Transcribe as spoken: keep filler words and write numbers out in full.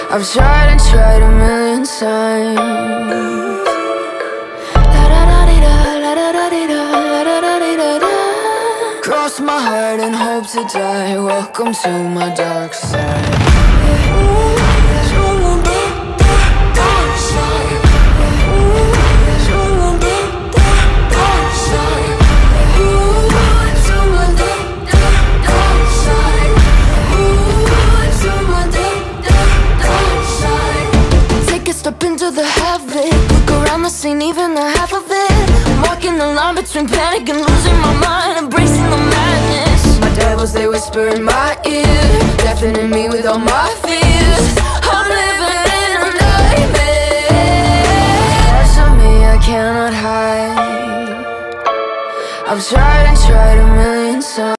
I've tried and tried a million times. Cross my heart and hope to die. Welcome to my dark side. Step into the havoc, look around the scene, even the half of it. I'm walking the line between panic and losing my mind, embracing the madness. My devils, they whisper in my ear, deafening me with all my fears. I'm living in a nightmare. Parts of me I cannot hide. I've tried and tried a million